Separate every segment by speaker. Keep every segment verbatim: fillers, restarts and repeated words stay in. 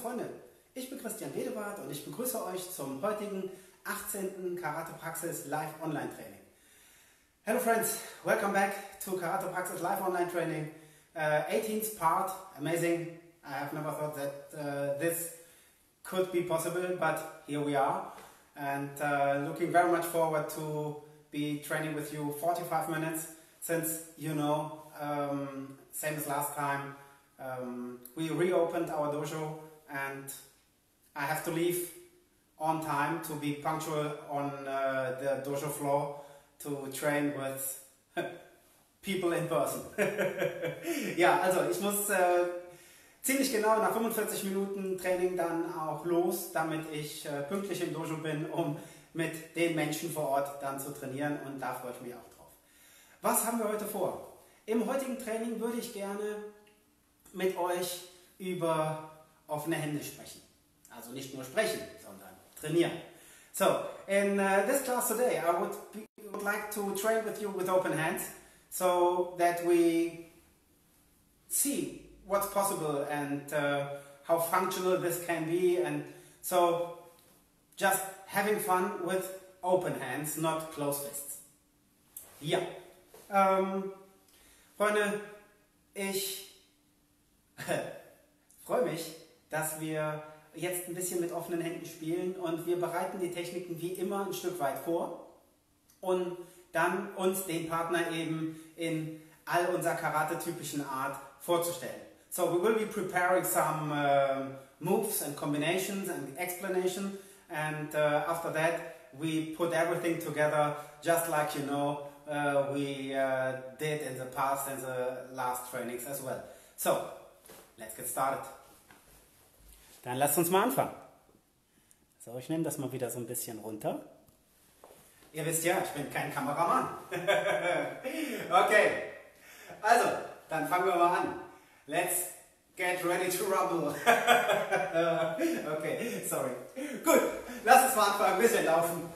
Speaker 1: Freunde, ich bin Christian Wedewart und ich begrüße euch zum heutigen achtzehnten Karate Praxis Live Online Training. Hello friends, welcome back to Karate Praxis Live Online Training, uh, eighteenth part, amazing. I have never thought that uh, this could be possible, but here we are, and uh, looking very much forward to be training with you forty-five minutes, since you know, um, same as last time, um, we reopened our dojo and I have to leave on time to be punctual on uh, the dojo floor to train with people in person. Ja, also ich muss äh, ziemlich genau nach fünfundvierzig Minuten Training dann auch los, damit ich äh, pünktlich im Dojo bin, um mit den Menschen vor Ort dann zu trainieren, und da freue ich mich auch drauf. Was haben wir heute vor? Im heutigen Training würde ich gerne mit euch über offene Hände sprechen. Also nicht nur sprechen, sondern trainieren. So, in uh, this class today I would, be, would like to train with you with open hands, so that we see what's possible and uh, how functional this can be, and so just having fun with open hands, not closed fists. Ja, ähm, Freunde, ich freue mich, dass wir jetzt ein bisschen mit offenen Händen spielen, und wir bereiten die Techniken wie immer ein Stück weit vor und dann uns den Partner eben in all unserer Karate-typischen Art vorzustellen. So we will be preparing some uh, moves and combinations and explanation, and uh, after that we put everything together just like you know uh, we uh, did in the past and the last trainings as well. So let's get started. Dann lasst uns mal anfangen. So, ich nehme das mal wieder so ein bisschen runter. Ihr wisst ja, ich bin kein Kameramann. Okay, also, dann fangen wir mal an. Let's get ready to rumble. Okay, sorry. Gut, lass uns mal anfangen, ein bisschen laufen.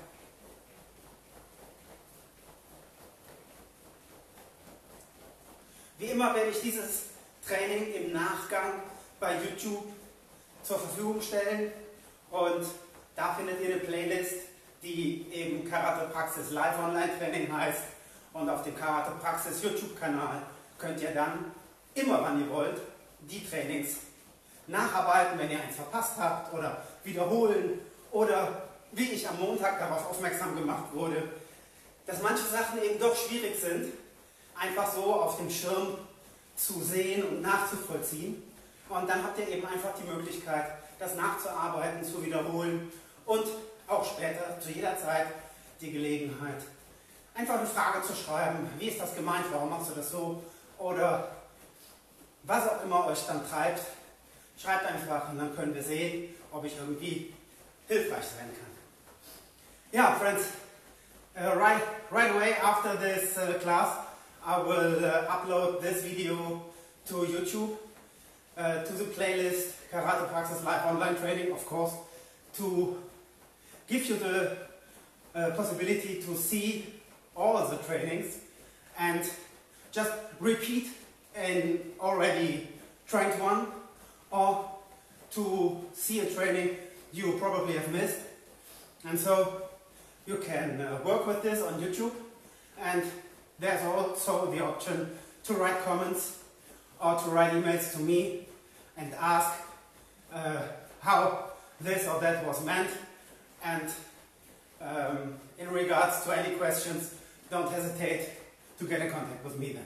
Speaker 1: Wie immer werde ich dieses Training im Nachgang bei YouTube zur Verfügung stellen, und da findet ihr eine Playlist, die eben Karate Praxis Live Online Training heißt, und auf dem Karate Praxis YouTube Kanal könnt ihr dann immer, wann ihr wollt, die Trainings nacharbeiten, wenn ihr eins verpasst habt, oder wiederholen, oder wie ich am Montag darauf aufmerksam gemacht wurde, dass manche Sachen eben doch schwierig sind, einfach so auf dem Schirm zu sehen und nachzuvollziehen. Und dann habt ihr eben einfach die Möglichkeit, das nachzuarbeiten, zu wiederholen und auch später, zu jeder Zeit, die Gelegenheit, einfach eine Frage zu schreiben. Wie ist das gemeint? Warum machst du das so? Oder was auch immer euch dann treibt, schreibt einfach, und dann können wir sehen, ob ich irgendwie hilfreich sein kann. Ja, friends, uh, right, right away after this uh, class, I will uh, upload this video to YouTube. Uh, to the playlist Karate Praxis Live Online Training, of course, to give you the uh, possibility to see all the trainings and just repeat an already trained one, or to see a training you probably have missed. And so you can uh, work with this on YouTube, and there's also the option to write comments or to write emails to me and ask uh, how this or that was meant, and um, in regards to any questions, don't hesitate to get in contact with me then.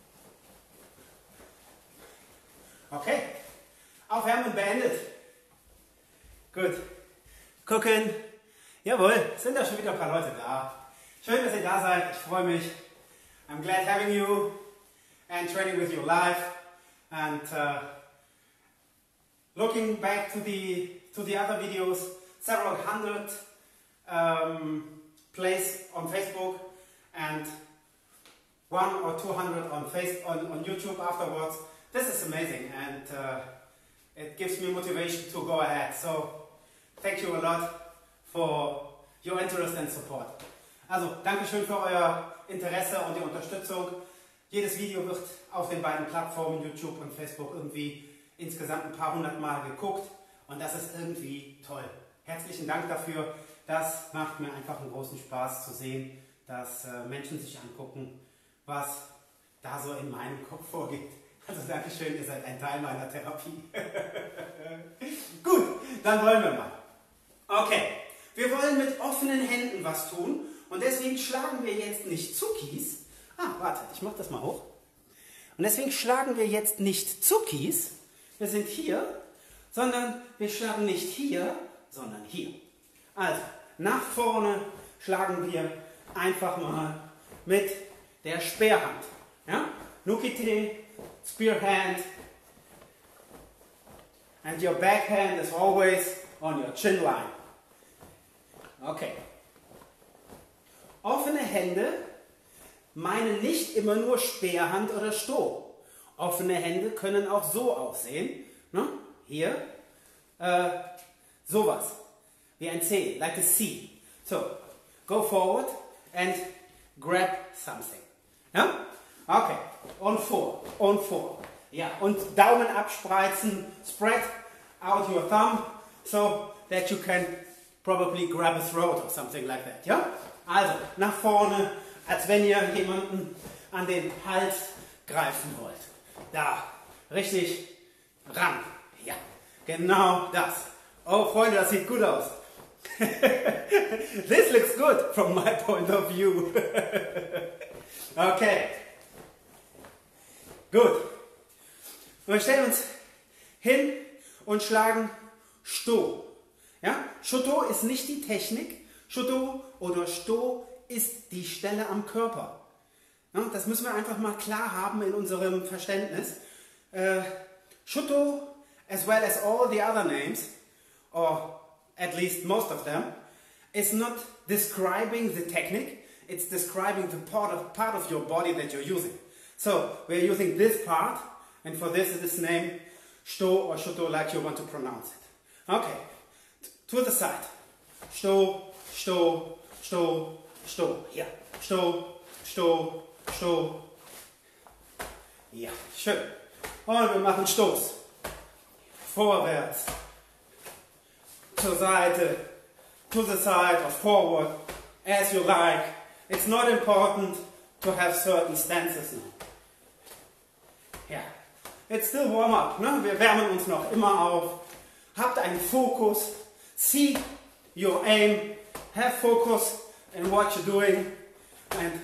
Speaker 1: Okay, Aufwärmen beendet. Gut, gucken. Jawohl, sind da schon wieder ein paar Leute da. Schön, dass ihr da seid, ich freue mich. I'm glad having you and training with you live, and uh, looking back to the to the other videos, several hundred um, plays on Facebook and one or two hundred on face on, on YouTube afterwards. This is amazing, and uh, it gives me motivation to go ahead. So thank you a lot for your interest and support. Also Dankeschön für euer Interesse und die Unterstützung. Jedes Video wird auf den beiden Plattformen YouTube und Facebook irgendwie insgesamt ein paar hundert Mal geguckt. Und das ist irgendwie toll. Herzlichen Dank dafür. Das macht mir einfach einen großen Spaß zu sehen, dass äh, Menschen sich angucken, was da so in meinem Kopf vorgeht. Also Dankeschön, ihr seid ein Teil meiner Therapie. Gut, dann wollen wir mal. Okay, wir wollen mit offenen Händen was tun und deswegen schlagen wir jetzt nicht Zuckis. Ah, warte, ich mache das mal hoch. Und deswegen schlagen wir jetzt nicht Zuckis, wir sind hier, sondern wir schlagen nicht hier, sondern hier. Also, nach vorne schlagen wir einfach mal mit der Speerhand. Ja? Nukite, spear hand, and your backhand is always on your chin line. Okay. Offene Hände meinen nicht immer nur Speerhand oder Sto. Offene Hände können auch so aussehen. Ne? Hier, äh, sowas, wie ein C, like a C. So, go forward and grab something. Ja? Okay, und vor, und vor. Ja, und Daumen abspreizen, spread out your thumb so that you can probably grab a throat or something like that. Ja? Also, nach vorne, als wenn ihr jemanden an den Hals greifen wollt. Da, richtig ran. Ja, genau das. Oh, Freunde, das sieht gut aus. This looks good from my point of view. Okay. Gut. Und wir stellen uns hin und schlagen Sto. Ja? Shoto ist nicht die Technik. Shoto oder Sto ist die Stelle am Körper. Ja, das müssen wir einfach mal klar haben in unserem Verständnis. Äh, Shoto, as well as all the other names, or at least most of them, is not describing the technique, it's describing the part of, part of your body that you're using. So, we're using this part, and for this it is named Sto or Shoto, like you want to pronounce it. Okay, to the side. Sto, Sto, Sto, Sto. Ja, Sto, Sto, Sto. Ja, schön. Und wir machen Stoß. Vorwärts. Zur Seite. To the side or forward. As you like. It's not important to have certain stances now. Ja. It's still warm up. Ne? Wir wärmen uns noch immer auf. Habt einen Fokus. See your aim. Have focus in what you're doing. And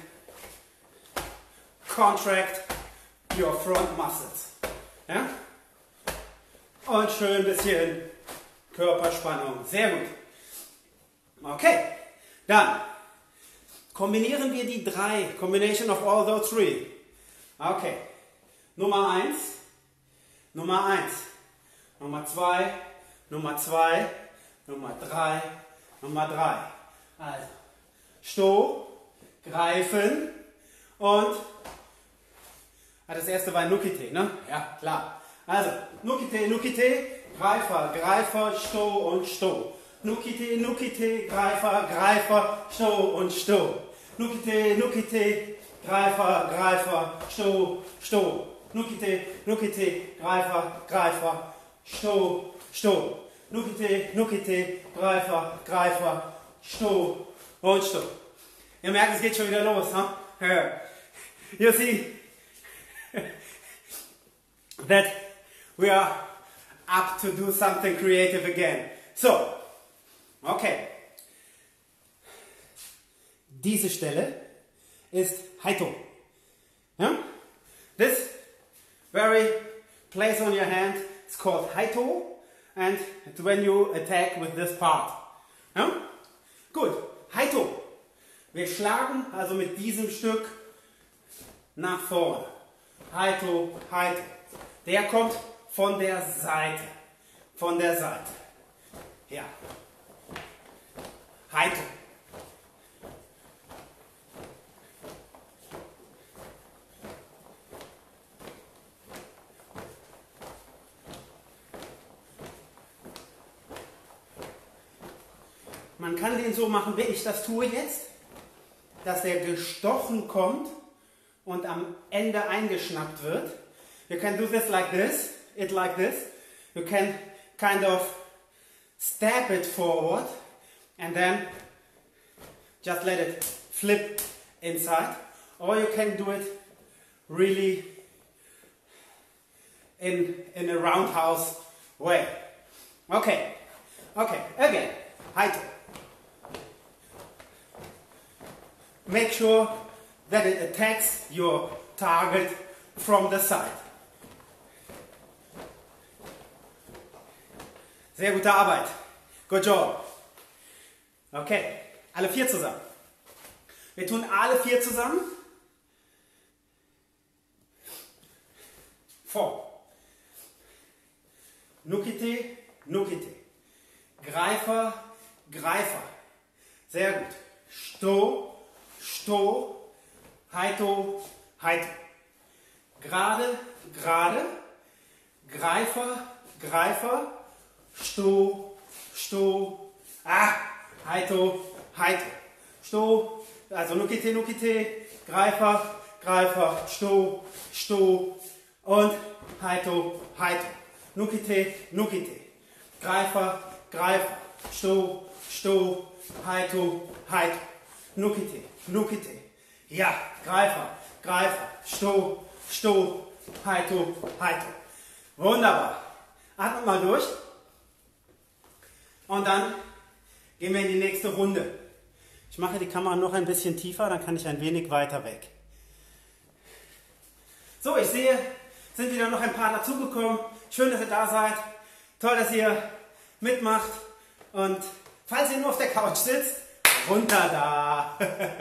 Speaker 1: contract your front muscles. Ja? Und schön ein bisschen Körperspannung. Sehr gut. Okay. Dann kombinieren wir die drei. Combination of all those three. Okay. Nummer eins. Nummer eins. Nummer zwei. Nummer zwei. Nummer drei. Nummer drei. Also. Sto. Greifen. Und das erste war Nukite, ne? Ja, klar. Also, Nukite, Nukite, Greifer, Greifer, Sto und Sto. Nukite, Nukite, Greifer, Greifer, Sto und Sto. Nukite, Nukite, Greifer, Greifer, Sto, Sto. Nukite, Nukite, Greifer, Greifer, Sto, Sto. Nukite, Nukite, Greifer, Greifer, Sto und Sto. Ihr merkt, es geht schon wieder los, huh? You see that we are up to do something creative again. So, okay. Diese Stelle ist Haito. Yeah? This very place on your hand is called Haito, and it's when you attack with this part. Yeah? Gut, Haito. Wir schlagen also mit diesem Stück nach vorne. Haito, Haito. Der kommt von der Seite. Von der Seite. Ja. Haito. Man kann den so machen, wie ich das tue jetzt, dass der gestochen kommt und am Ende eingeschnappt wird. You can do this like this, it like this. You can kind of step it forward and then just let it flip inside, or you can do it really in, in a roundhouse way. Okay, okay, again, Haito. Make sure that it attacks your target from the side. Sehr gute Arbeit. Good job. Okay, alle vier zusammen. Wir tun alle vier zusammen. Vor. Nukite, Nukite. Greifer, Greifer. Sehr gut. Sto, Sto, Haito, Haito. Gerade, gerade. Greifer, Greifer. Sto, Sto. Ah, Haito, Haito. Sto, also Nukite, Nukite. Greifer, Greifer. Sto, Sto. Und Haito, Haito. Nukite, Nukite. Greifer, Greifer. Sto, Sto. Haito, Haito. Nukite, Nukite. Ja, Greifer, Greifer. Sto, Sto. Haito, Haito. Wunderbar. Atmet mal durch. Und dann gehen wir in die nächste Runde. Ich mache die Kamera noch ein bisschen tiefer, dann kann ich ein wenig weiter weg. So, ich sehe, sind wieder noch ein paar dazugekommen. Schön, dass ihr da seid. Toll, dass ihr mitmacht. Und falls ihr nur auf der Couch sitzt, runter da.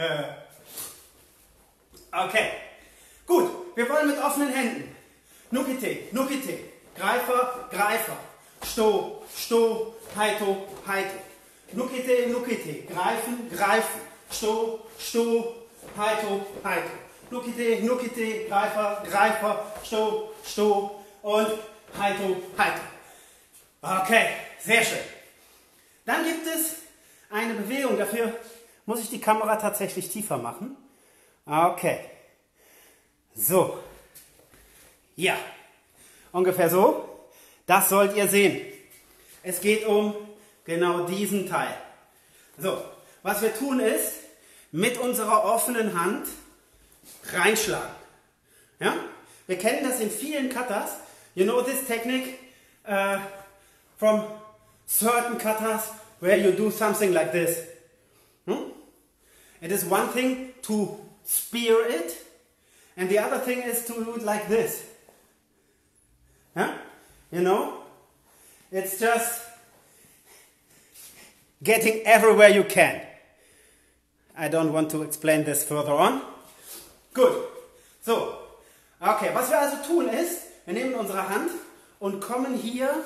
Speaker 1: Okay, gut. Wir wollen mit offenen Händen. Nukite, Nukite. Greifer, Greifer. Sto, Sto, Haito, Haito. Nukite, Nukite. Greifen, Greifen. Sto, Sto, Haito, Haito. Nukite, Nukite. Greifer, Greifer. Sto, Sto und Haito, Haito. Okay, sehr schön. Dann gibt es eine Bewegung. Dafür muss ich die Kamera tatsächlich tiefer machen. Okay. So. Ja. Ungefähr so. Das sollt ihr sehen. Es geht um genau diesen Teil. So. Was wir tun ist, mit unserer offenen Hand reinschlagen. Ja? Wir kennen das in vielen Katas. You know this technique uh, from certain katas where you do something like this. Hmm? It is one thing to spear it, and the other thing is to do it like this. Huh? You know? It's just getting everywhere you can. I don't want to explain this further on. Gut. So. Okay, was wir also tun ist, wir nehmen unsere Hand und kommen hier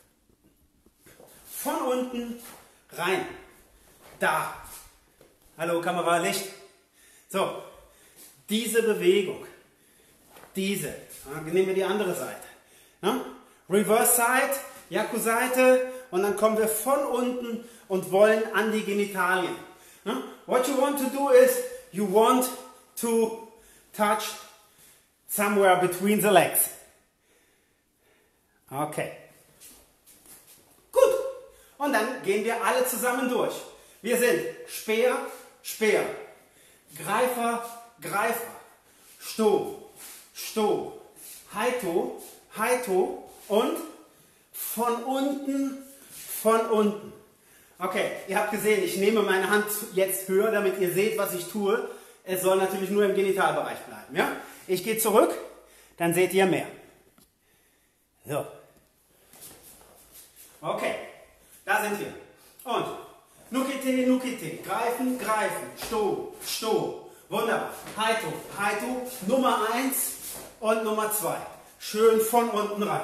Speaker 1: von unten rein. Da. Hallo Kamera, Licht. So. Diese Bewegung. Diese. Dann nehmen wir die andere Seite. Ja? Reverse Side, Yaku-Seite, und dann kommen wir von unten und wollen an die Genitalien. Ja? What you want to do is, you want to touch somewhere between the legs. Okay. Gut. Und dann gehen wir alle zusammen durch. Wir sind Speer, Speer, Greifer, Greifer, Sto, Sto, Haito, Haito und von unten, von unten. Okay, ihr habt gesehen, ich nehme meine Hand jetzt höher, damit ihr seht, was ich tue. Es soll natürlich nur im Genitalbereich bleiben. Ja? Ich gehe zurück, dann seht ihr mehr. So. Okay, da sind wir. Und Nukite, Nukite, greifen, greifen, Sto, Sto. Wunderbar. Haito, Haito, Nummer eins und Nummer zwei. Schön von unten rein.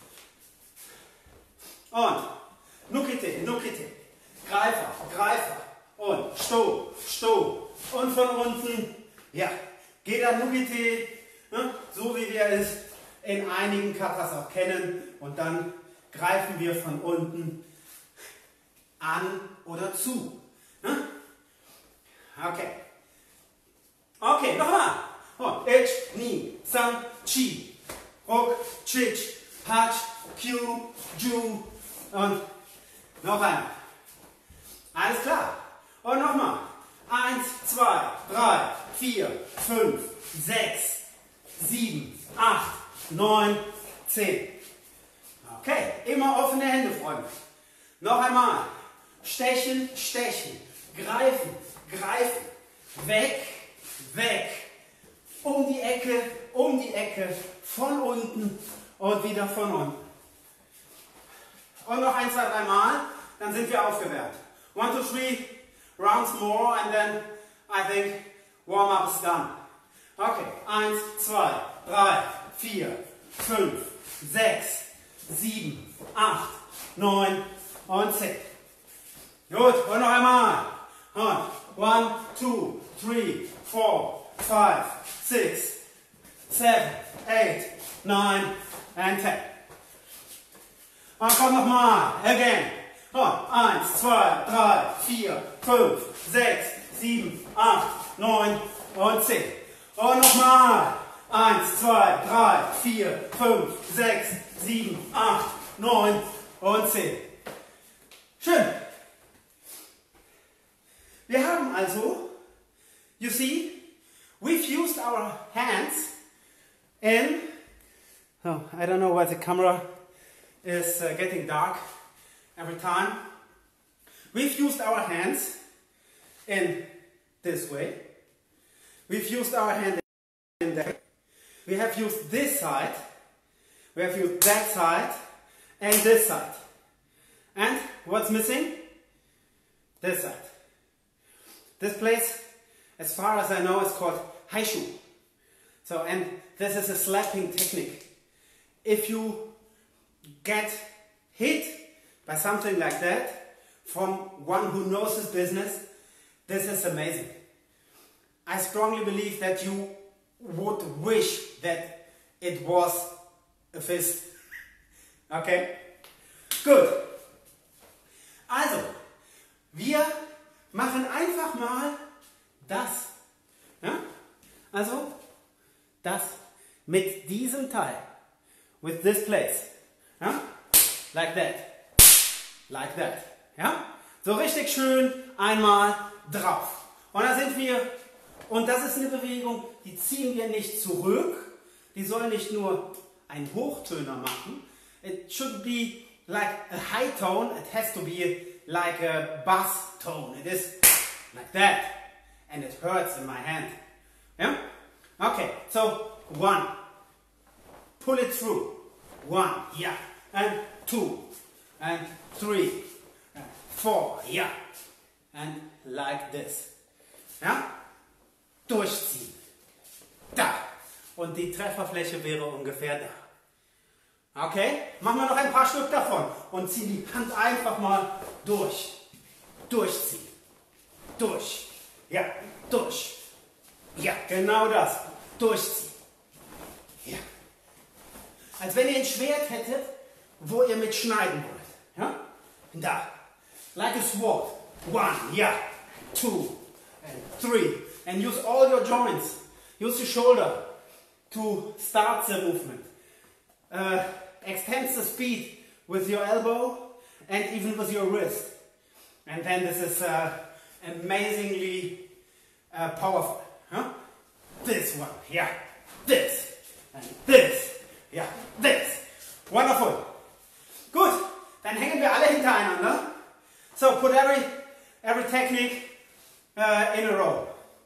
Speaker 1: Und Nukite, Nukite, Greifer, Greifer und Sto, Sto und von unten, ja, geht dann Nukite, ne, so wie wir es in einigen Katas auch kennen, und dann greifen wir von unten an oder zu. Ne? Okay. Okay, nochmal. Oh, ich, ni, san, chi, rok, chich, hach, kyu, ju und Noch einmal. Alles klar. Und nochmal. Eins, zwei, drei, vier, fünf, sechs, sieben, acht, neun, zehn. Okay, immer offene Hände, Freunde. Noch einmal. Stechen, stechen. Greifen, greifen. Weg, weg. Um die Ecke, um die Ecke. Von unten und wieder von unten. Und noch ein, zwei, drei Mal. Dann sind wir aufgewärmt. One, two, three rounds more and then I think warm up is done. Okay, eins, zwei, drei, vier, fünf, sechs, sieben, acht, neun und zehn. Gut, und noch einmal. Und one, two, three, four, five, six, seven, eight, nine and ten. Und komm nochmal. Again. Und eins, zwei, drei, vier, fünf, sechs, sieben, acht, neun und zehn. Und nochmal. eins, zwei, drei, vier, fünf, sechs, sieben, acht, neun und zehn. Schön. Wir haben also, you see, we've used our hands in, oh, I don't know why the camera is uh, getting dark every time. We've used our hands in this way. We've used our hand in that. We have used this side. We have used that side and this side. And what's missing? This side. This place, as far as I know, is called Haishu. So, and this is a slapping technique. If you get hit by something like that from one who knows his business, this is amazing. I strongly believe that you would wish that it was a fist. Okay? Gut. Also, wir machen einfach mal das. Ja? Also, das mit diesem Teil. With this place. Ja? Like that. Like that. Ja? So richtig schön einmal drauf. Und da sind wir, und das ist eine Bewegung, die ziehen wir nicht zurück. Die soll nicht nur einen Hochtöner machen. It should be like a high tone. It has to be like a bass tone. It is like that. And it hurts in my hand. Yeah? Okay, so one. Pull it through. One, yeah. And two. And three. And four, yeah. And like this. Ja? Durchziehen. Da. Und die Trefferfläche wäre ungefähr da. Okay? Machen wir noch ein paar Stück davon. Und ziehen die Hand einfach mal durch. Durchziehen. Durch. Ja, durch. Ja, genau das. Durchziehen. Ja. Als wenn ihr ein Schwert hättet, wo ihr mit schneiden wollt. Ja? Da. Like a sword. One, yeah. Two. And three. And use all your joints. Use your shoulder to start the movement. Uh, extend the speed with your elbow and even with your wrist. And then this is uh, amazingly uh, powerful. Huh? This one, yeah. This. And this. Ja, this. Wonderful. Gut, dann hängen wir alle hintereinander. So put every, every technique uh, in a row.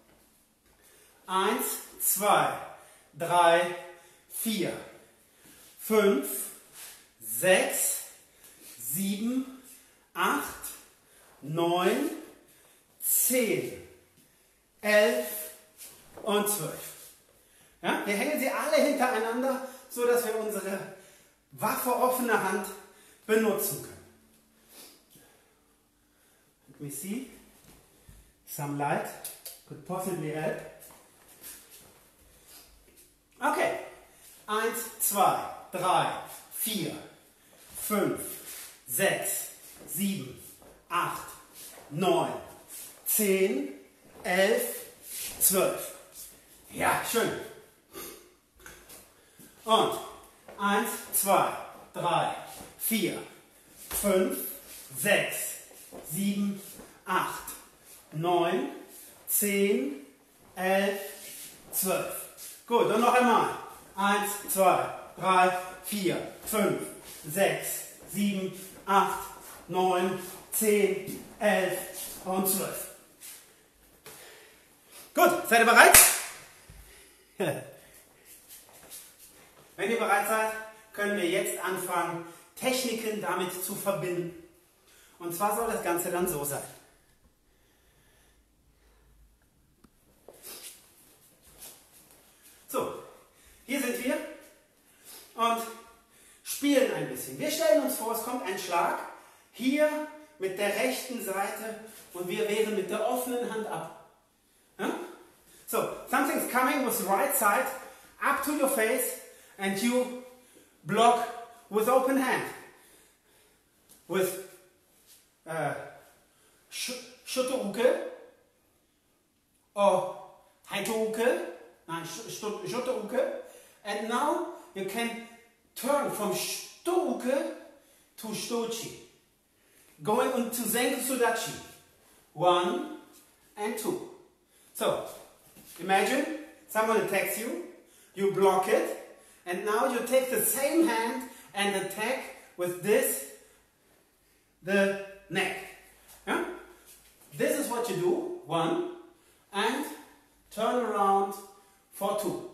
Speaker 1: Eins, zwei, drei, vier, fünf, sechs, sieben, acht, neun, zehn, elf und zwölf. Ja, wir hängen sie alle hintereinander, so dass wir unsere waffeoffene Hand benutzen können. Let me see. Some light could possibly help. Okay. Eins, zwei, drei, vier, fünf, sechs, sieben, acht, neun, zehn, elf, zwölf. Ja, schön. Und eins, zwei, drei, vier, fünf, sechs, sieben, acht, neun, zehn, elf, zwölf. Gut, und noch einmal. eins, zwei, drei, vier, fünf, sechs, sieben, acht, neun, zehn, elf und zwölf. Gut, seid ihr bereit? Wenn ihr bereit seid, können wir jetzt anfangen, Techniken damit zu verbinden. Und zwar soll das Ganze dann so sein. So, hier sind wir und spielen ein bisschen. Wir stellen uns vor, es kommt ein Schlag hier mit der rechten Seite und wir wehren mit der offenen Hand ab. Ja? So, something's coming with the right side up to your face and you block with open hand. With uh, Shoto-uke or Haito-uke. Shoto-uke, and now you can turn from Shito-uke to Shitochi, going into Senku Sudachi, one and two. So, imagine someone attacks you, you block it, and now you take the same hand and attack with this, the neck. Yeah? This is what you do, one, and turn around for two.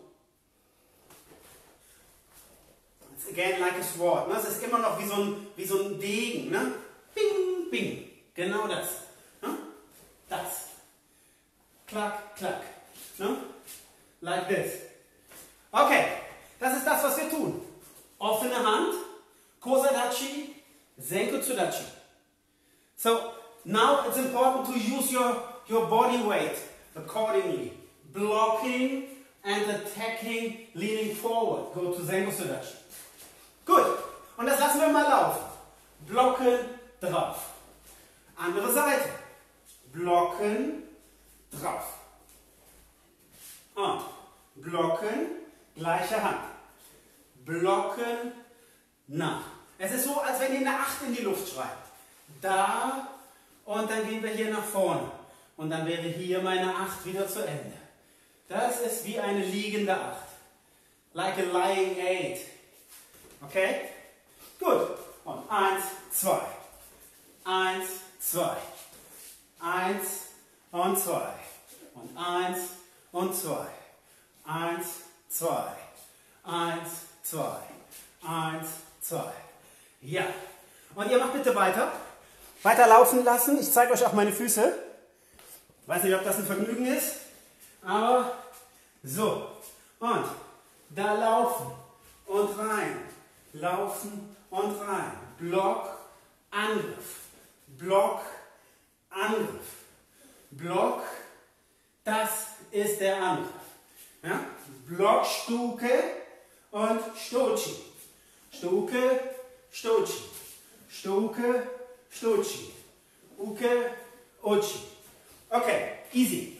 Speaker 1: It's again like a sword. Ne? Es ist immer noch wie so ein, wie so ein Degen. Ne? Bing, bing. Genau das. Ne? Das. Klack, klack. Ne? Like this. Okay, das ist das, was wir tun. Offene Hand, Kosadachi, Senku Tsudachi. So, now it's important to use your, your body weight accordingly. Blocking and attacking, leaning forward. Go to Senku Sudachi. Gut, und das lassen wir mal laufen. Blocken, drauf. Andere Seite. Blocken, drauf. Und blocken, gleiche Hand. Blocken, nach. Es ist so, als wenn ihr eine acht in die Luft schreibt. Da, und dann gehen wir hier nach vorne. Und dann wäre hier meine acht wieder zu Ende. Das ist wie eine liegende acht. Like a lying eight. Okay? Gut. Und eins, zwei. eins, zwei. eins und zwei. Und eins und zwei. eins, zwei. eins, zwei. eins, zwei. Ja. Und ihr macht bitte weiter. Weiter laufen lassen. Ich zeige euch auch meine Füße. Weiß nicht, ob das ein Vergnügen ist. Aber so. Und da laufen und rein. Laufen und rein. Block, Angriff. Block, Angriff. Block, das ist der Angriff. Ja? Block, Stuke und Stochi. Stuke, Stochi. Stuke, Stochi. Uke, Ochi. Okay, easy.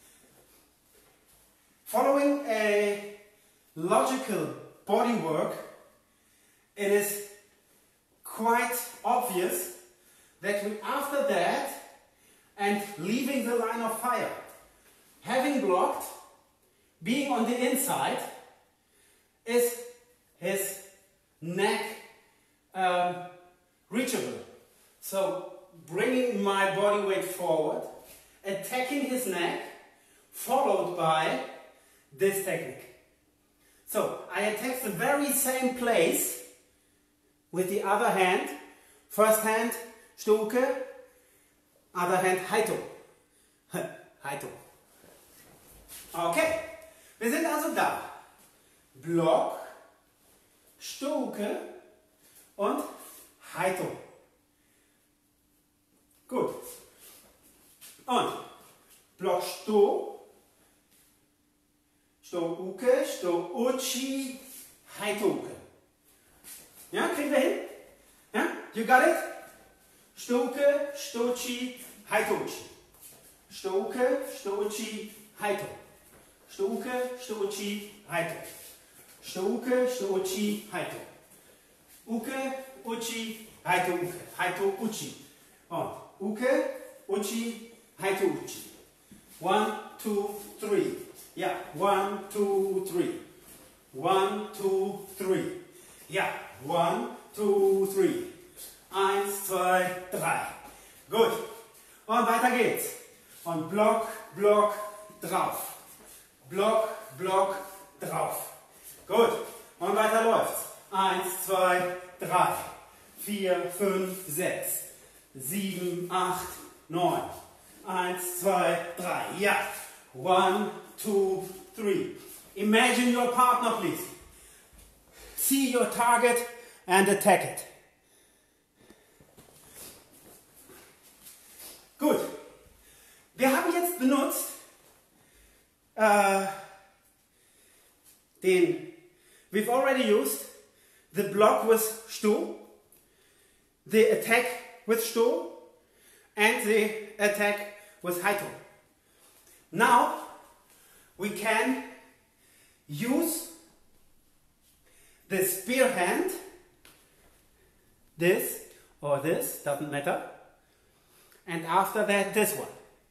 Speaker 1: Following a logical body work, it is quite obvious that we, after that, and leaving the line of fire, having blocked, being on the inside, is his neck um, reachable. So bringing my body weight forward, attacking his neck, followed by this technique. So I attack the very same place with the other hand. First hand, Stuke, other hand, Haito. Haito. Okay, wir sind also da. Block, Stuke und Haito. Gut. Und Block Sto, Sto-Uke, Sto-Uchi, Haito-Uke. Ja, kriegen wir hin? Ja, you got it? Sto-Uke, Sto-Uchi, Haito-Uchi. Sto-Uke, Sto-Uchi, Haito. Sto-Uke, Sto-Uchi, Haito. Sto-Uke, Sto-Uchi, Haito. Uke, Uchi, Haito-Uke. Haito-Uchi. Und Uke, Uchi, Haito Uchi. One, two, three. Ja, one, two, three. One, two, three. Ja, one, two, three. Eins, zwei, drei. Gut. Und weiter geht's. Und Block, Block, drauf. Block, Block, drauf. Gut. Und weiter läuft's. Eins, zwei, drei, vier, fünf, sechs, sieben, acht, neun. Eins, zwei, drei. Ja. One, two, three. Imagine your partner, please. See your target and attack it. Gut. Wir haben jetzt benutzt äh, den, we've already used the block with Sto, the attack with Sto, and the attack with Haito. Now we can use the spear hand, this or this, doesn't matter, and after that this one.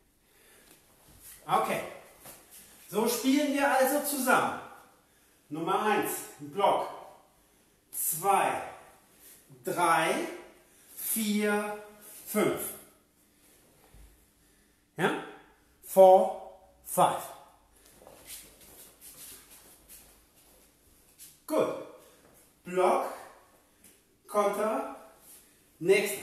Speaker 1: Okay, so spielen wir also zusammen. Nummer eins, Block, zwei, drei, vier, fünf. Ja? Four, five. Gut. Block, Konter, nächster.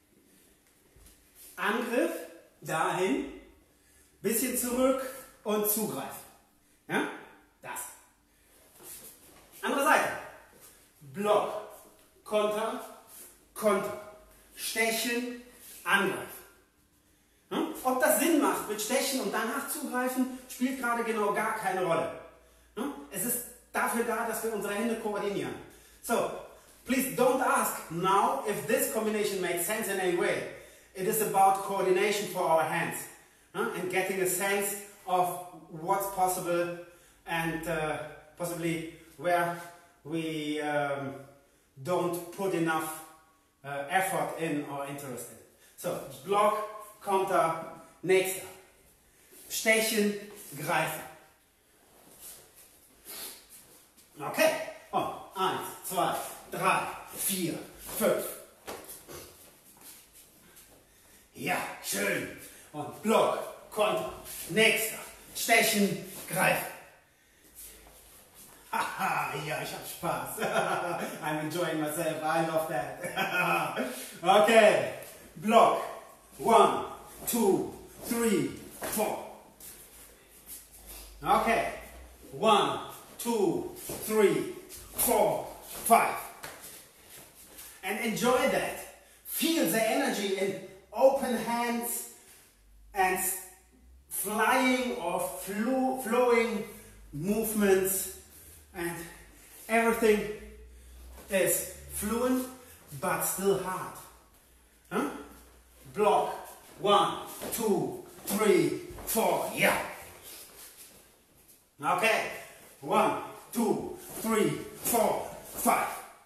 Speaker 1: Angriff, dahin, bisschen zurück und zugreifen. Ja? Das. Andere Seite. Block, Konter, Konter. Stechen, angreifen. Ja? Ob das Sinn macht mit Stechen und danach zugreifen, spielt gerade genau gar keine Rolle. Ja? Es ist dafür da, dass wir unsere Hände koordinieren. So, please don't ask now if this combination makes sense in any way. It is about coordination for our hands. Uh, and getting a sense of what's possible and uh, possibly where we um, don't put enough uh, effort in or interest in. So, Block, Konter, nächster. Stechen, greifen. Okay, und eins, zwei, drei, vier, fünf. Ja, schön. Und Block, Konter, nächster, stechen, greifen. Haha, ja, ich hab Spaß. I'm enjoying myself, I love that. Okay, Block, one, two, three, four. Okay, one, two, three, four, five. And enjoy that. Feel the energy in open hands and flying or flo flowing movements, and everything is fluent but still hard. Huh? Block, one, two, three, four, yeah. Okay, one, two, three, four, five.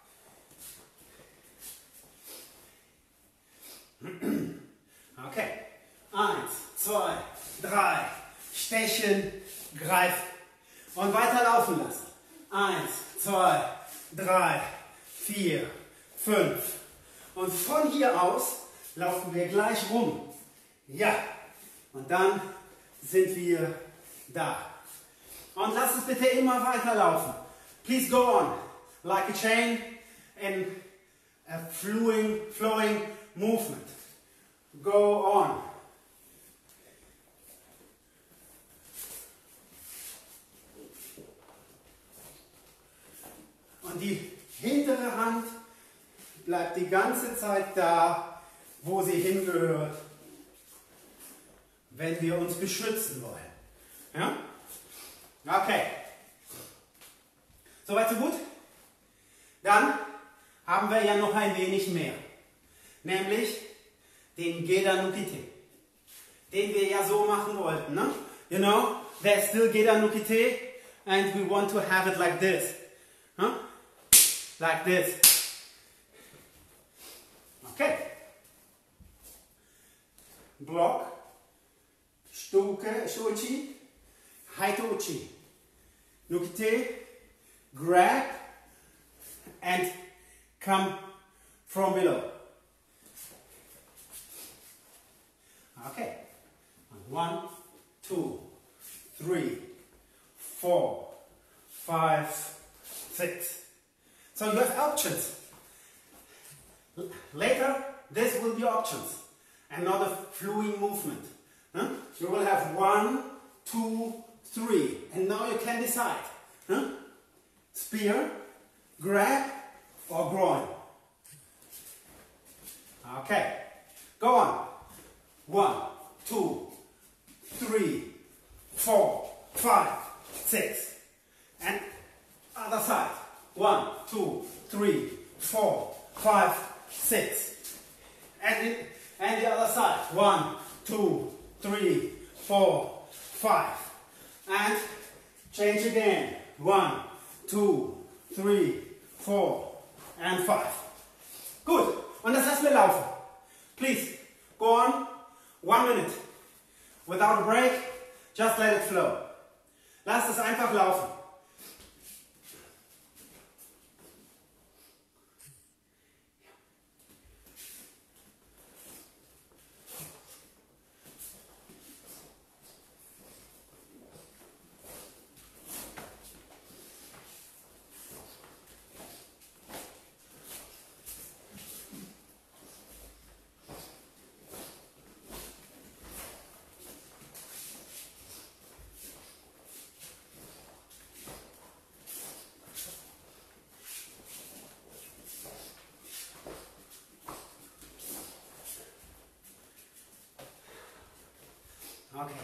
Speaker 1: Okay. Eins, zwei, drei, stechen, greifen und weiter laufen lassen. Eins, zwei, drei, vier, fünf. Und von hier aus laufen wir gleich rum. Ja. Und dann sind wir da. Und lass uns bitte immer weiter laufen. Please go on, like a chain in a flowing, flowing movement. Go on. Und die hintere Hand bleibt die ganze Zeit da, wo sie hingehört, wenn wir uns beschützen wollen. Ja? Okay. Soweit so gut? Dann haben wir ja noch ein wenig mehr. Nämlich den Gedan no Kite. Den wir ja so machen wollten. Ne? You know, there's still Gedan no Kite and we want to have it like this. Huh? Like this. Okay. block, Stuke, Shuchi, Haito Uchi. Nukite, grab, and come from below. Okay. One, two, three, four, five, six. So you have options. L later, this will be options and not a fluid movement. Huh? You will have one, two, three, and now you can decide. Huh? Spear, grab, or groin. Okay, go on. One, two, three, four, five, six. And other side. One, two, three, four, five, six. And, it, and the other side. One, two, three, four, five. And change again. One, two, three, four, and five. Gut. Und das lassen wir laufen. Please, go on. One minute. Without a break, just let it flow. Lasst es einfach laufen. Okay.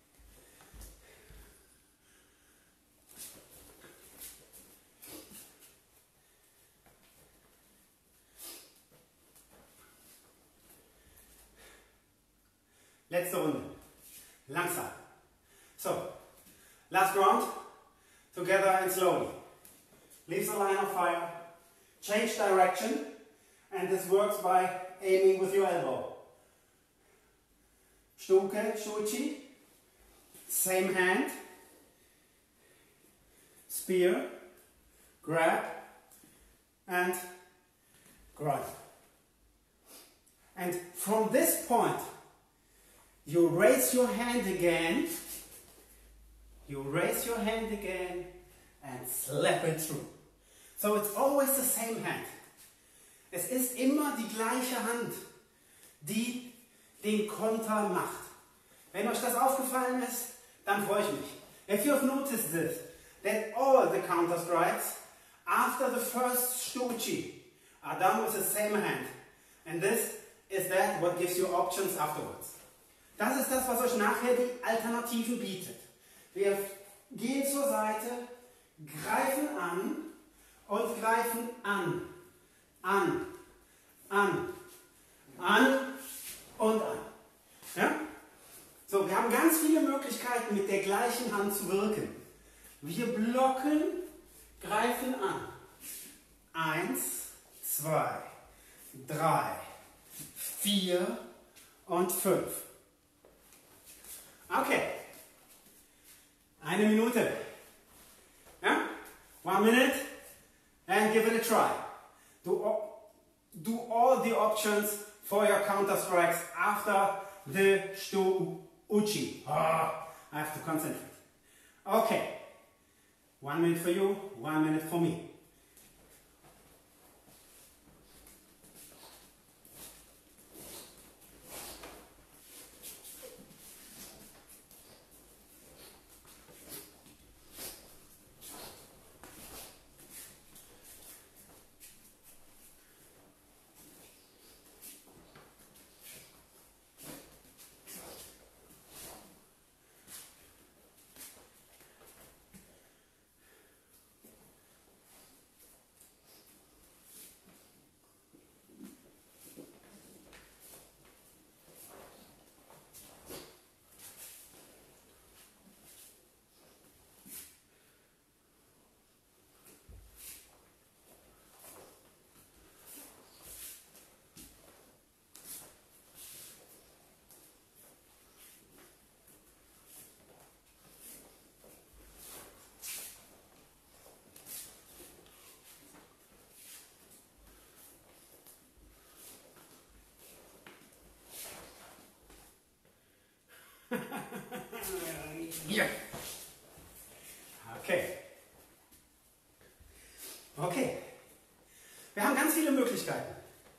Speaker 1: Letzte Runde. Langsam. So, last round. Together and slowly. Leave the line of fire. Change direction. And this works by aiming with your elbow. Stuke, Shuchi, same hand, spear, grab, and groin. And from this point, you raise your hand again, you raise your hand again, and slap it through. So it's always the same hand. Es ist immer die gleiche Hand, die den Konter macht. Wenn euch das aufgefallen ist, dann freue ich mich. If you have noticed this, that all the counter strikes after the first Stuchi are done with the same hand. And this is that what gives you options afterwards. Das ist das, was euch nachher die Alternativen bietet. Wir gehen zur Seite, greifen an und greifen an, an, an, an und an. Ja? So, wir haben ganz viele Möglichkeiten, mit der gleichen Hand zu wirken. Wir blocken, greifen an. Eins, zwei, drei, vier und fünf. Okay. Eine Minute. Ja? One minute and give it a try. Do, do all the options for your counter strikes after the Stu Uchi. Oh, I have to concentrate. Okay. One minute for you, one minute for me. Möglichkeiten.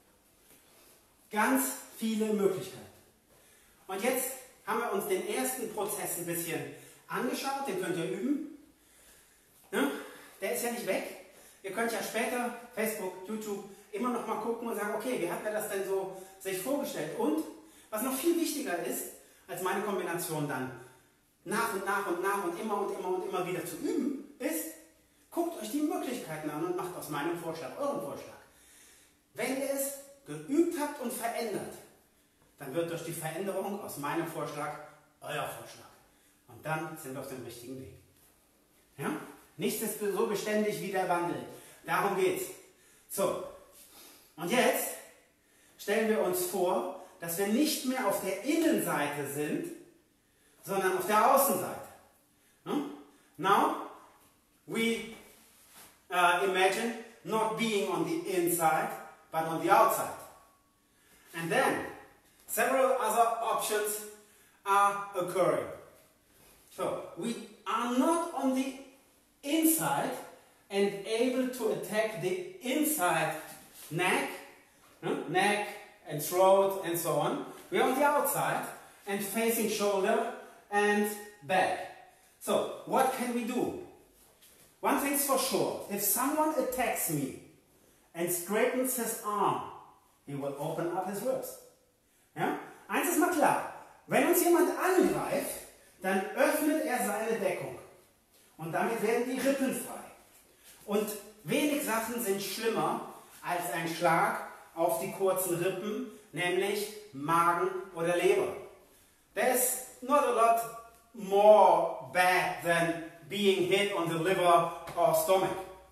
Speaker 1: Ganz viele Möglichkeiten. Und jetzt haben wir uns den ersten Prozess ein bisschen angeschaut, den könnt ihr üben. Ne? Der ist ja nicht weg. Ihr könnt ja später Facebook, YouTube immer noch mal gucken und sagen, okay, wie hat er das denn so sich vorgestellt? Und was noch viel wichtiger ist, als meine Kombination dann nach und nach und nach und immer und immer und immer wieder zu üben, ist, guckt euch die Möglichkeiten an und macht aus meinem Vorschlag euren Vorschlag. Wenn ihr es geübt habt und verändert, dann wird durch die Veränderung aus meinem Vorschlag euer Vorschlag. Und dann sind wir auf dem richtigen Weg. Ja? Nichts ist so beständig wie der Wandel. Darum geht's. So, und jetzt stellen wir uns vor, dass wir nicht mehr auf der Innenseite sind, sondern auf der Außenseite. Hm? Now, we uh, imagine not being on the inside, but on the outside. And then, several other options are occurring. So, we are not on the inside and able to attack the inside neck, hmm? neck and throat and so on. We are on the outside and facing shoulder and back. So, what can we do? One thing's for sure, if someone attacks me and straightens his arm, he will open up his ribs. Ja? Eins ist mal klar, wenn uns jemand angreift, dann öffnet er seine Deckung. Und damit werden die Rippen frei. Und wenig Sachen sind schlimmer als ein Schlag auf die kurzen Rippen, nämlich Magen oder Leber. There's not a lot more bad than being hit on the liver or stomach.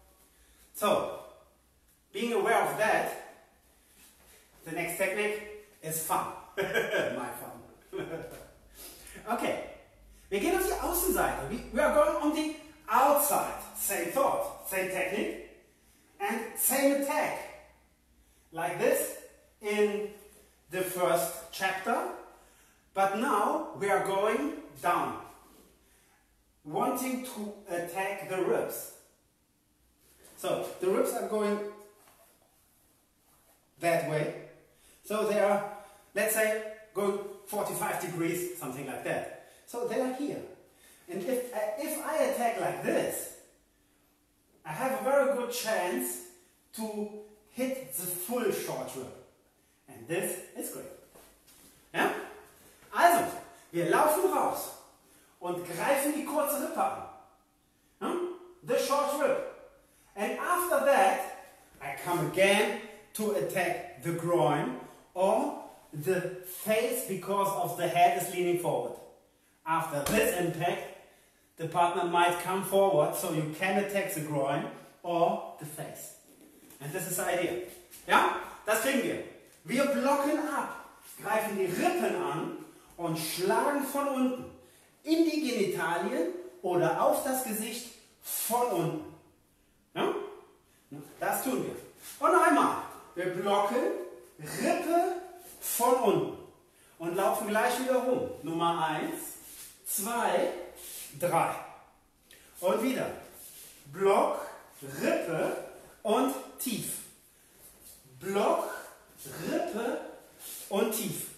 Speaker 1: So, being aware of that, the next technique is fun. My fun. Okay, wir gehen auf die Außenseite. We, we are going on the outside. Same thought, same technique, and same attack. Like this in the first chapter. But now we are going down, wanting to attack the ribs. So the ribs are going that way. So they are, let's say, going forty-five degrees, something like that. So they are here. And if, uh, if I attack like this, I have a very good chance to hit the full short rib. And this is great. Ja? Also, wir laufen raus und greifen die kurze Rippe an. Hm? The short rib. And after that, I come again to attack the groin or the face because of the head is leaning forward. After this impact, the partner might come forward so you can attack the groin or the face. And this is the idea. Ja? Das kriegen wir. Wir blocken ab, greifen die Rippen an und schlagen von unten in die Genitalien oder auf das Gesicht von unten. Ja? Das tun wir. Und noch einmal. Wir blocken Rippe von unten und laufen gleich wieder rum. Nummer eins, zwei, drei. Und wieder. Block, Rippe und tief. Block, Rippe und tief.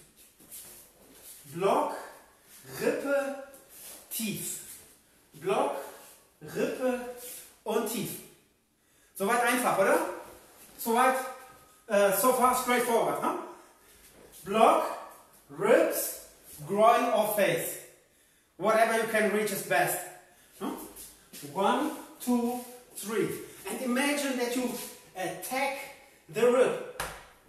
Speaker 1: Block, Rippe, tief. Block, Rippe und tief. Soweit einfach, oder? Soweit, uh, so far straightforward, huh? Block, ribs, groin or face. Whatever you can reach is best. Huh? One, two, three. And imagine that you attack the rib.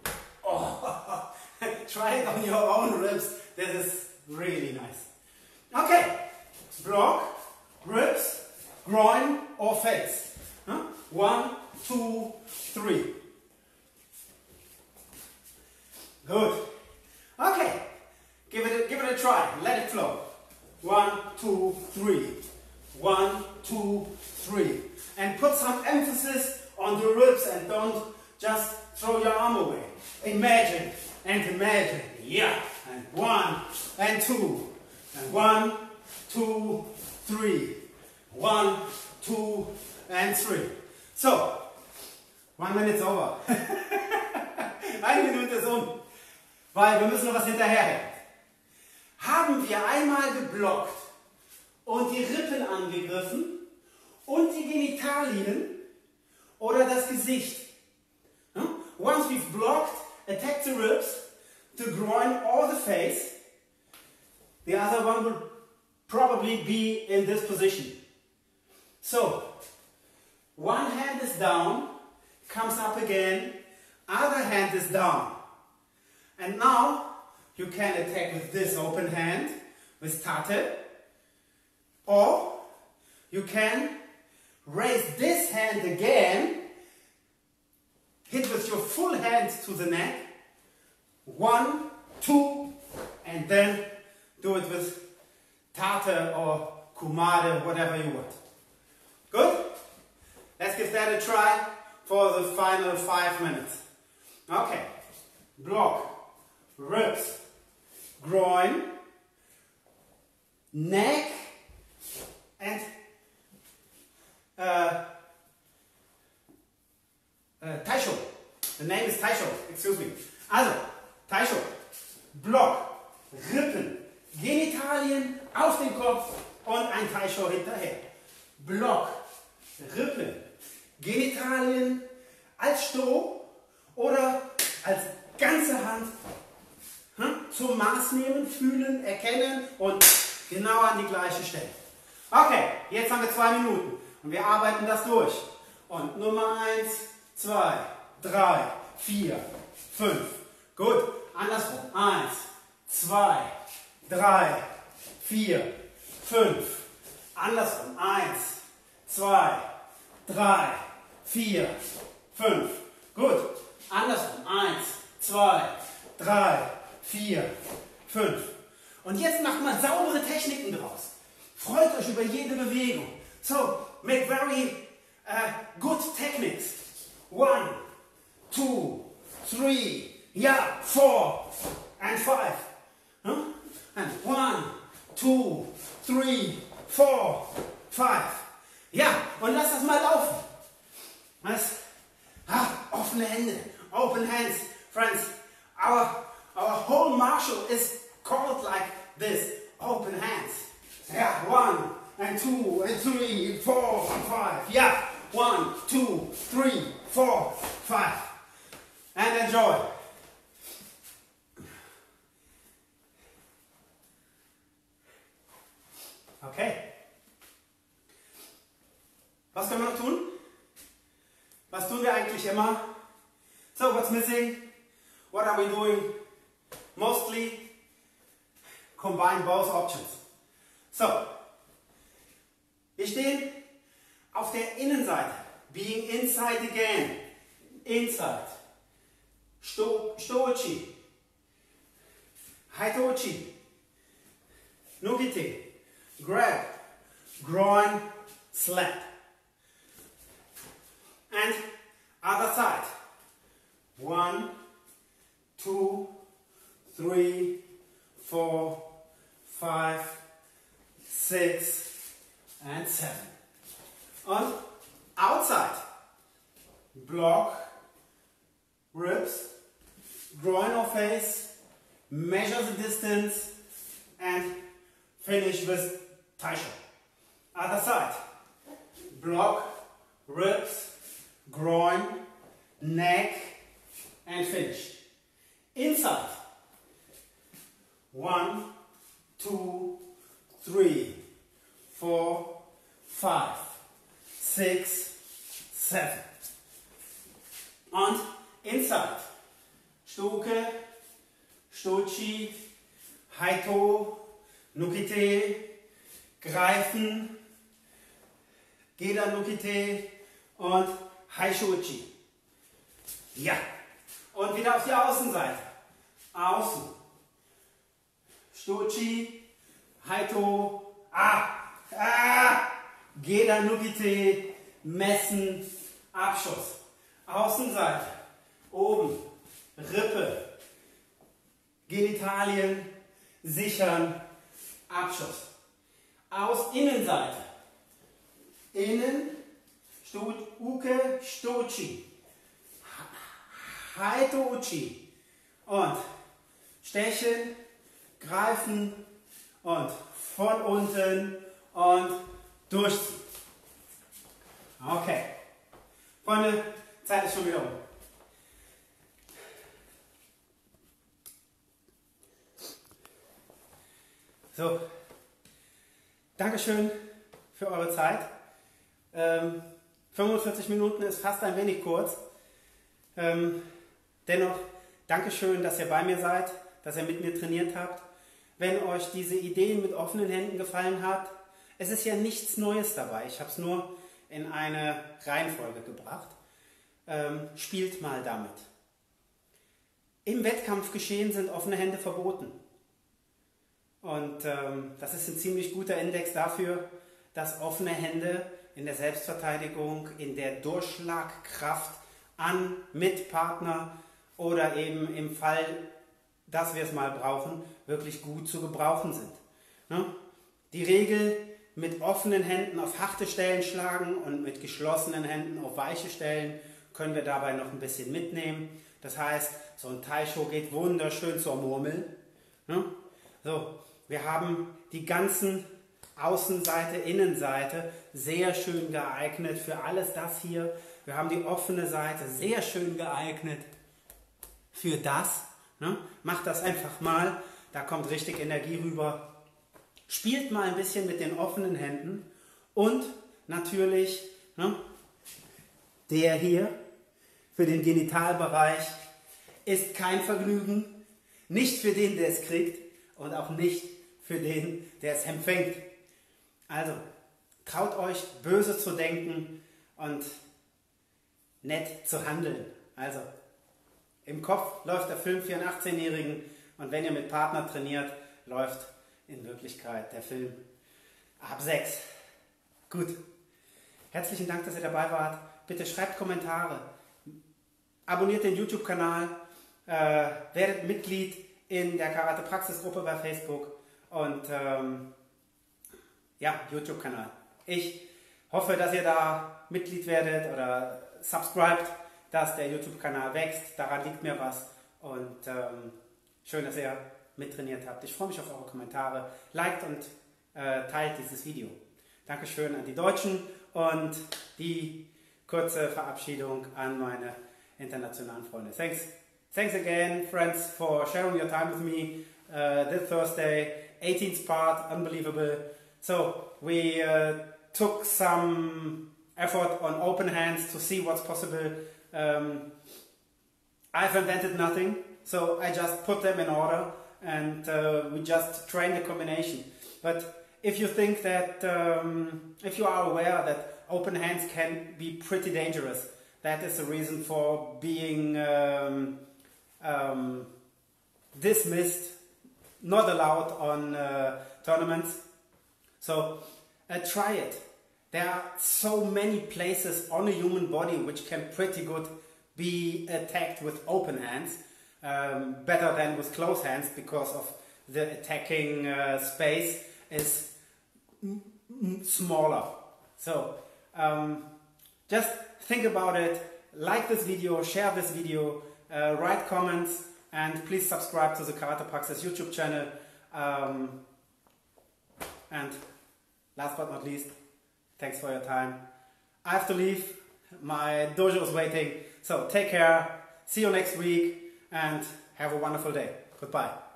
Speaker 1: Oh, try it on your own ribs. This is really nice. Okay. Block, ribs, groin or face. Huh? One, two, three. Good. Okay. Give it a, give it a try. Let it flow. One, two, three. One, two, three. And put some emphasis on the ribs and don't just throw your arm away. Imagine and imagine. Yeah. And one and two. And one, two, three. One, two, and three. So, one minute's over. Eine Minute ist um, weil wir müssen noch was hinterherhängen. Haben wir einmal geblockt und die Rippen angegriffen und die Genitalien oder das Gesicht? Once we've blocked, attacked the ribs, the groin or the face, the other one will probably be in this position. So, one hand is down, comes up again, other hand is down. And now you can attack with this open hand, with Tate, or you can raise this hand again, hit with your full hand to the neck, one, two, and then do it with Tate or Kumade, whatever you want. Good? Let's give that a try for the final five minutes. Okay. Block, ribs, groin, neck, and uh, uh, Taisho. The name is Taisho, excuse me. Also, Taisho. Block, Rippen, Genitalien auf den Kopf und ein Taisho hinterher. Block, Rippen, Genitalien als Stroh oder als ganze Hand hm, zum Maß nehmen, fühlen, erkennen und genau an die gleiche Stelle. Okay, jetzt haben wir zwei Minuten und wir arbeiten das durch. Und Nummer eins, zwei, drei, vier, fünf. Gut, andersrum. eins, zwei, drei, vier, fünf. Andersrum. eins, zwei, drei, vier, fünf. Gut. Andersrum. eins, zwei, drei, vier, fünf. Und jetzt macht mal saubere Techniken draus. Freut euch über jede Bewegung. So, make very uh, good techniques. One, two, three, yeah, four, and five. Huh? And one, two, three, four, five. Ja, und lass das mal laufen. Was? Ah, offene Hände. Open hands. Friends, our, our whole martial is called like this. Open hands. Yeah, one, and two, and three, and four, and five. Yeah, one, two, three, four, five. And enjoy. Okay. Was können wir noch tun? Was tun wir eigentlich immer? So, what's missing? What are we doing? Mostly combine both options. So, wir stehen auf der Innenseite. Being inside again. Inside. Sto, Stoichi. Haitochi. Nugite. Grab. Groin. Slap. And other side. One, two, three, four, five, six, and seven. Und outside. Block, ribs, groin or face, measure the distance, and finish with Taisho. Other side. Block, ribs, groin, neck, and finish. Inside. One, two, three, four, five, six, seven. Und inside. Stoke, Stochi, Haito, Nukite, Greifen, Geda Nukite und Haishochi. Ja. Und wieder auf die Außenseite. Außen. Stochi, Haito, ah, ah, Geda Nugite, Messen, Abschuss. Außenseite. Oben. Rippe. Genitalien, sichern, Abschuss. Aus Innenseite. Innen, Stot, Uke, Stochi. Haito Uchi. Und stechen, greifen und von unten und durchziehen. Okay. Freunde, Zeit ist schon wieder um. So, Dankeschön für eure Zeit. Ähm, fünfundvierzig Minuten ist fast ein wenig kurz. Ähm, dennoch, Dankeschön, dass ihr bei mir seid, dass ihr mit mir trainiert habt. Wenn euch diese Ideen mit offenen Händen gefallen hat, es ist ja nichts Neues dabei. Ich habe es nur in eine Reihenfolge gebracht. Ähm, spielt mal damit. Im Wettkampfgeschehen sind offene Hände verboten. Und ähm, das ist ein ziemlich guter Index dafür, dass offene Hände in der Selbstverteidigung, in der Durchschlagkraft an Mitpartner oder eben im Fall, dass wir es mal brauchen, wirklich gut zu gebrauchen sind. Ne? Die Regel, mit offenen Händen auf harte Stellen schlagen und mit geschlossenen Händen auf weiche Stellen, können wir dabei noch ein bisschen mitnehmen. Das heißt, so ein Taisho geht wunderschön zur Murmel. Ne? So, wir haben die ganzen Außenseite, Innenseite sehr schön geeignet für alles das hier. Wir haben die offene Seite sehr schön geeignet für das. Ne? Macht das einfach mal, da kommt richtig Energie rüber. Spielt mal ein bisschen mit den offenen Händen und natürlich ne, der hier für den Genitalbereich ist kein Vergnügen, nicht für den, der es kriegt und auch nicht für den, der es empfängt. Also, traut euch, böse zu denken und nett zu handeln. Also, im Kopf läuft der Film für einen achtzehnjährigen und wenn ihr mit Partner trainiert, läuft in Wirklichkeit der Film ab sechs. Gut. Herzlichen Dank, dass ihr dabei wart. Bitte schreibt Kommentare. Abonniert den YouTube-Kanal. Äh, werdet Mitglied in der Karate-Praxis-Gruppe bei Facebook. Und ähm, ja, YouTube-Kanal. Ich hoffe, dass ihr da Mitglied werdet oder subscribt, dass der YouTube-Kanal wächst. Daran liegt mir was. Und ähm, schön, dass ihr mittrainiert habt. Ich freue mich auf eure Kommentare. Liked und äh, teilt dieses Video. Dankeschön an die Deutschen und die kurze Verabschiedung an meine internationalen Freunde. Thanks, thanks again, friends, for sharing your time with me uh, this Thursday, eighteenth part, unbelievable. So we uh, took some effort on open hands to see what's possible. Um, I've invented nothing, so I just put them in order. And uh, we just train the combination. But if you think that, um, if you are aware that open hands can be pretty dangerous, that is the reason for being um, um, dismissed, not allowed on uh, tournaments. So uh, try it. There are so many places on a human body which can pretty good be attacked with open hands. Um, better than with closed hands because of the attacking uh, space is m m smaller. So um, just think about it, like this video, share this video, uh, write comments and please subscribe to the Karate Praxis YouTube channel. Um, and last but not least, thanks for your time. I have to leave, my dojo is waiting, so take care, see you next week. And have a wonderful day. Goodbye.